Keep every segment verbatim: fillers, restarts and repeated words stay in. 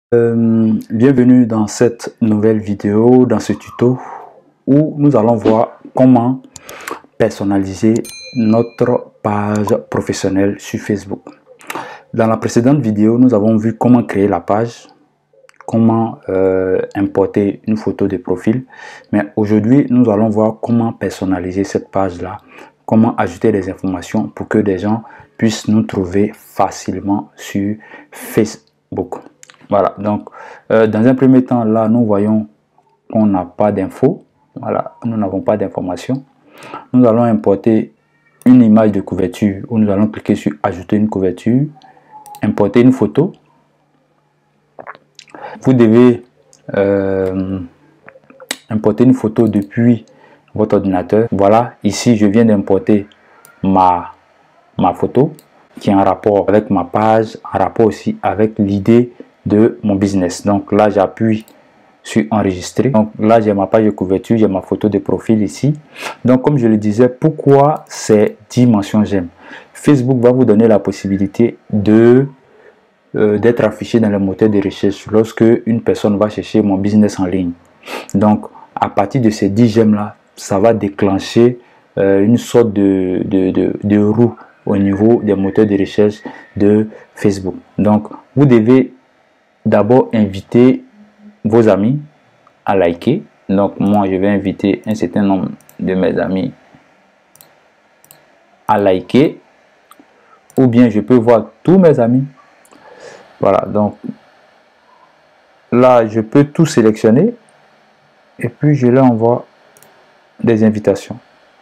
Euh, bienvenue dans cette nouvelle vidéo, dans ce tuto où nous allons voir comment personnaliser notre page professionnelle sur Facebook. Dans la précédente vidéo, nous avons vu comment créer la page, comment euh, importer une photo de profil, mais aujourd'hui nous allons voir comment personnaliser cette page là, comment ajouter des informations pour que des gens puissent nous trouver facilement sur Facebook. Voilà, donc euh, dans un premier temps, là, nous voyons qu'on n'a pas d'infos. Voilà, nous n'avons pas d'informations. Nous allons importer une image de couverture où nous allons cliquer sur ajouter une couverture, importer une photo. Vous devez euh, importer une photo depuis votre ordinateur. Voilà, ici, je viens d'importer ma, ma photo qui est en rapport avec ma page, en rapport aussi avec l'idée de mon business. Donc là, j'appuie sur enregistrer. Donc là, j'ai ma page de couverture, j'ai ma photo de profil ici. Donc comme je le disais, pourquoi ces dimensions j'aime? Facebook va vous donner la possibilité de euh, d'être affiché dans le moteur de recherche lorsque une personne va chercher mon business en ligne. Donc à partir de ces dix j'aime là, ça va déclencher euh, une sorte de, de, de, de roue au niveau des moteurs de recherche de Facebook. Donc vous devez d'abord inviter vos amis à liker. Donc moi je vais inviter un certain nombre de mes amis à liker, ou bien je peux voir tous mes amis. Voilà, donc là je peux tout sélectionner et puis je leur envoie des invitations.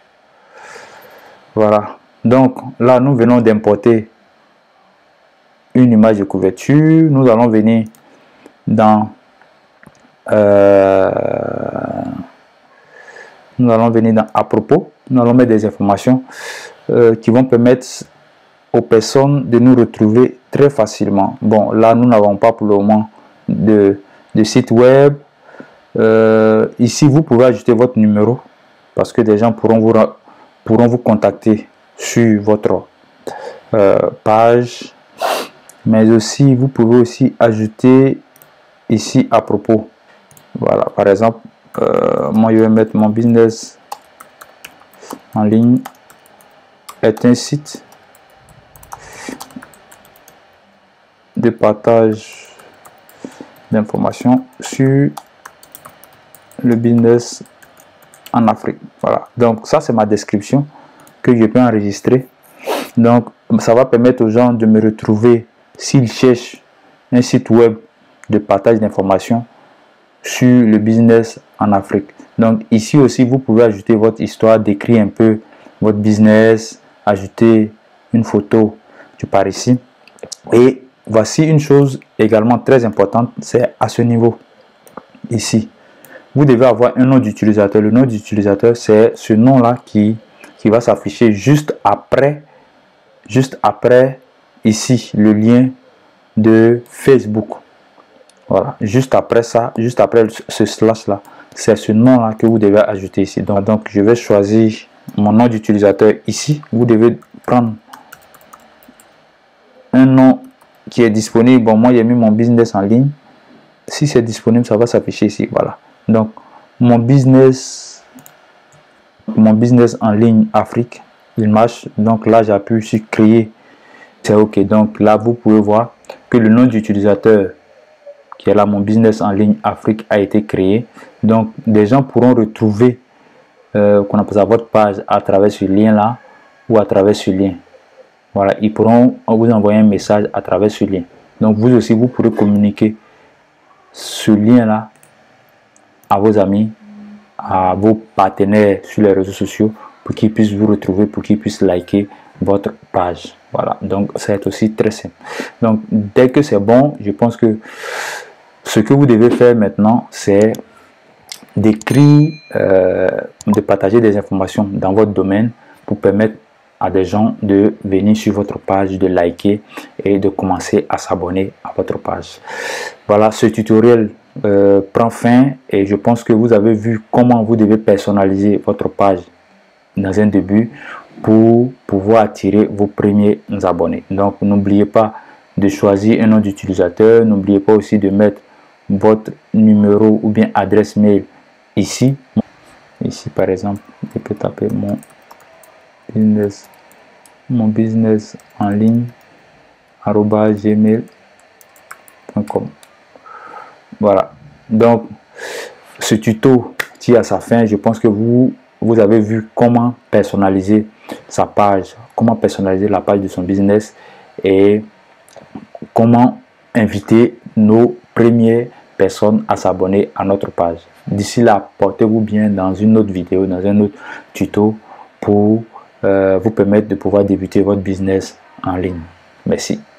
Voilà, donc là nous venons d'importer une image de couverture. Nous allons venir dans euh, nous allons venir dans à propos. Nous allons mettre des informations euh, qui vont permettre aux personnes de nous retrouver très facilement. Bon, là nous n'avons pas pour le moment de, de site web. Euh, ici vous pouvez ajouter votre numéro parce que des gens pourront vous pourront vous contacter sur votre euh, page. Mais aussi, vous pouvez aussi ajouter ici à propos. Voilà, par exemple, euh, moi je vais mettre mon business en ligne est un site de partage d'informations sur le business en Afrique. Voilà, donc ça c'est ma description que je peux enregistrer. Donc ça va permettre aux gens de me retrouver s'ils cherchent un site web de partage d'informations sur le business en Afrique. Donc ici aussi, vous pouvez ajouter votre histoire, décrire un peu votre business, ajouter une photo du par ici. Et voici une chose également très importante, c'est à ce niveau ici. Vous devez avoir un nom d'utilisateur. Le nom d'utilisateur, c'est ce nom-là qui, qui va s'afficher juste après, juste après ici le lien de Facebook. Voilà, juste après ça, juste après ce slash là, c'est ce nom là que vous devez ajouter ici. Donc, donc je vais choisir mon nom d'utilisateur ici. Vous devez prendre un nom qui est disponible. Bon, moi j'ai mis mon business en ligne. Si c'est disponible, ça va s'afficher ici. Voilà, donc mon business mon business en ligne Afrique, il marche. Donc là j'appuie sur créer. C'est ok. Donc là vous pouvez voir que le nom d'utilisateur qui est là, mon business en ligne Afrique, a été créé. Donc des gens pourront retrouver euh, qu'on appelle ça votre page à travers ce lien là ou à travers ce lien. Voilà, ils pourront vous envoyer un message à travers ce lien. Donc vous aussi vous pourrez communiquer ce lien là à vos amis, à vos partenaires sur les réseaux sociaux pour qu'ils puissent vous retrouver, pour qu'ils puissent liker votre page. Voilà, donc c'est aussi très simple. Donc dès que c'est bon, je pense que ce que vous devez faire maintenant, c'est d'écrire, euh, de partager des informations dans votre domaine pour permettre à des gens de venir sur votre page, de liker et de commencer à s'abonner à votre page. Voilà, ce tutoriel euh, prend fin et je pense que vous avez vu comment vous devez personnaliser votre page dans un début pour pouvoir attirer vos premiers abonnés. Donc n'oubliez pas de choisir un nom d'utilisateur. N'oubliez pas aussi de mettre votre numéro ou bien adresse mail ici. Ici par exemple, je peux taper mon business, mon business en ligne arobase gmail point com. Voilà, donc ce tuto tire à sa fin. Je pense que vous vous avez vu comment personnaliser sa page, comment personnaliser la page de son business et comment inviter nos premières personnes à s'abonner à notre page. D'ici là, portez-vous bien dans une autre vidéo, dans un autre tuto pour euh, vous permettre de pouvoir débuter votre business en ligne. Merci.